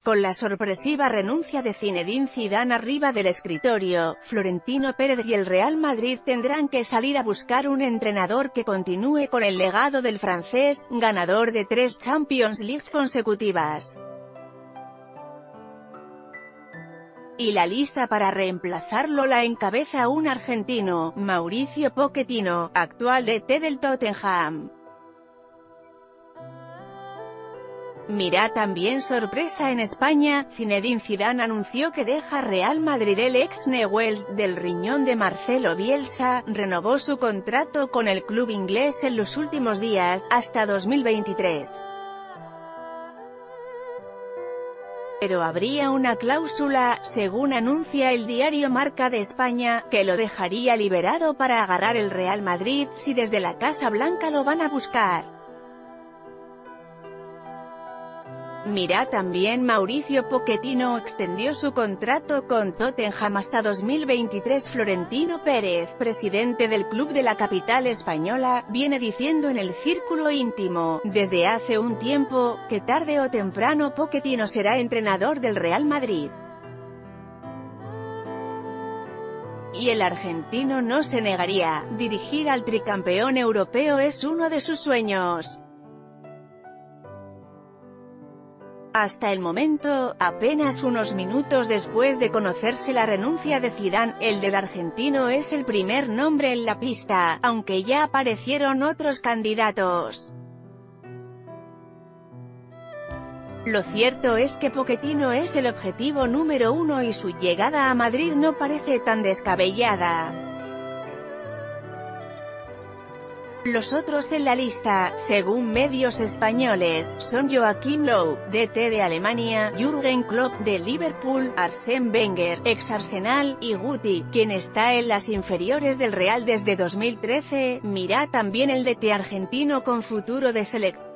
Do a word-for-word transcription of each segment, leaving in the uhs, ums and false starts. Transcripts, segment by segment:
Con la sorpresiva renuncia de Zinedine Zidane arriba del escritorio, Florentino Pérez y el Real Madrid tendrán que salir a buscar un entrenador que continúe con el legado del francés, ganador de tres Champions League consecutivas. Y la lista para reemplazarlo la encabeza un argentino, Mauricio Pochettino, actual D T del Tottenham. Mirá también sorpresa en España, Zinedine Zidane anunció que deja Real Madrid. El ex Newell's del riñón de Marcelo Bielsa, renovó su contrato con el club inglés en los últimos días, hasta dos mil veintitrés. Pero habría una cláusula, según anuncia el diario Marca de España, que lo dejaría liberado para agarrar el Real Madrid, si desde la Casa Blanca lo van a buscar. Mirá también Mauricio Pochettino extendió su contrato con Tottenham hasta dos mil veintitrés. Florentino Pérez, presidente del club de la capital española, viene diciendo en el círculo íntimo, desde hace un tiempo, que tarde o temprano Pochettino será entrenador del Real Madrid. Y el argentino no se negaría, dirigir al tricampeón europeo es uno de sus sueños. Hasta el momento, apenas unos minutos después de conocerse la renuncia de Zidane, el del argentino es el primer nombre en la pista, aunque ya aparecieron otros candidatos. Lo cierto es que Pochettino es el objetivo número uno y su llegada a Madrid no parece tan descabellada. Los otros en la lista, según medios españoles, son Joachim Löw, D T de Alemania, Jürgen Klopp, de Liverpool, Arsène Wenger, ex Arsenal, y Guti, quien está en las inferiores del Real desde dos mil trece. Mirá también el D T argentino con futuro de selección.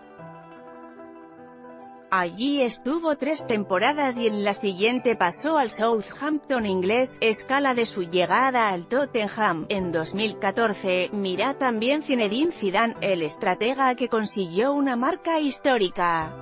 Allí estuvo tres temporadas y en la siguiente pasó al Southampton inglés, escala de su llegada al Tottenham, en dos mil catorce. Mirá también Zinedine Zidane, el estratega que consiguió una marca histórica.